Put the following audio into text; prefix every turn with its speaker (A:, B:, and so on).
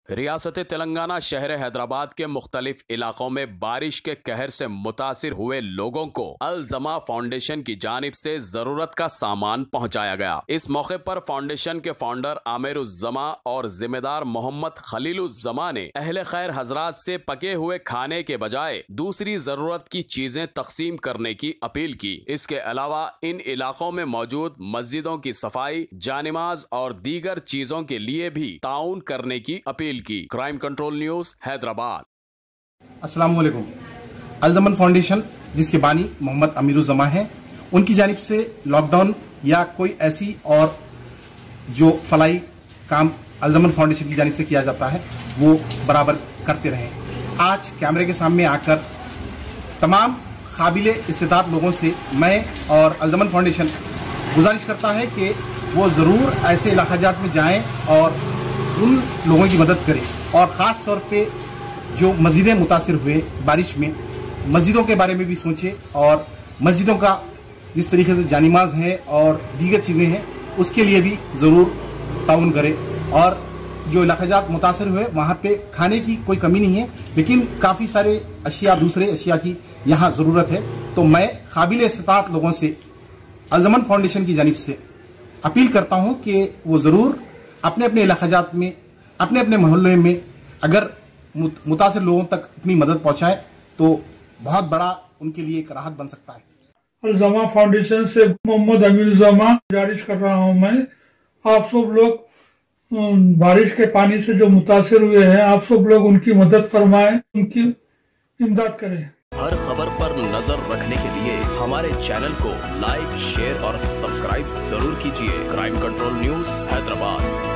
A: ریاست تلنگانہ شہر حیدرآباد کے مختلف علاقوں میں بارش کے قہر سے متاثر ہوئے لوگوں کو الزما فاؤنڈیشن کی جانب سے ضرورت کا سامان پہنچایا گیا۔ اس موقع پر فاؤنڈیشن کے فاؤنڈر عامر الزما اور ذمہ دار محمد خلیل الزما نے اہل خیر حضرات سے پکے ہوئے کھانے کے بجائے دوسری ضرورت کی چیزیں تقسیم کرنے کی اپیل کی۔ اس کے علاوہ ان علاقوں میں موجود مسجدوں کی صفائی، جانماز اور دیگر چیزوں کے لیے بھی تعاون کرنے کی اپیل کی۔ Crime control news Hyderabad.
B: السلام علیکم۔ الزمن فاؤنڈیشن جس کے بانی محمد عامر الزما ہیں، ان کی جانب سے لاک ڈاؤن یا کوئی ایسی اور جو فلاحی کام الزمن فاؤنڈیشن کی جانب سے کیا جاتا ہے وہ برابر کرتے رہیں۔ آج کیمرے کے سامنے آ کر تمام قابل استطاعت لوگوں سے میں اور الزمن فاؤنڈیشن گزارش کرتا ہے کہ وہ ضرور ایسے علاقہ جات میں جائیں اور ان لوگوں کی مدد کریں، اور خاص طور پہ جو مسجدیں متاثر ہوئے بارش میں، مسجدوں کے بارے میں بھی سوچیں اور مسجدوں کا جس طریقے سے جانماز ہے اور دیگر چیزیں ہیں اس کے لیے بھی ضرور تعاون کریں۔ اور جو علاقہ جات متاثر ہوئے وہاں پہ کھانے کی کوئی کمی نہیں ہے، لیکن کافی سارے اشیاء، دوسرے اشیاء کی یہاں ضرورت ہے۔ تو میں قابل استطاعت لوگوں سے الزمن فاؤنڈیشن کی جانب سے اپیل کرتا ہوں کہ وہ ضرور اپنے اپنے علاقہ جات میں، اپنے اپنے محلے میں اگر متاثر لوگوں تک اپنی مدد پہنچائے تو بہت بڑا ان کے لیے ایک راحت بن سکتا ہے۔
C: الزما فاؤنڈیشن سے محمد عامر الزما گزارش کر رہا ہوں میں، آپ سب لوگ بارش کے پانی سے جو متاثر ہوئے ہیں، آپ سب لوگ ان کی مدد فرمائیں، ان کی امداد کریں۔
A: ہر خبر پر نظر رکھنے کے لیے ہمارے چینل کو لائک، شیئر اور سبسکرائب ضرور کیجیے۔ Crime control news Hyderabad.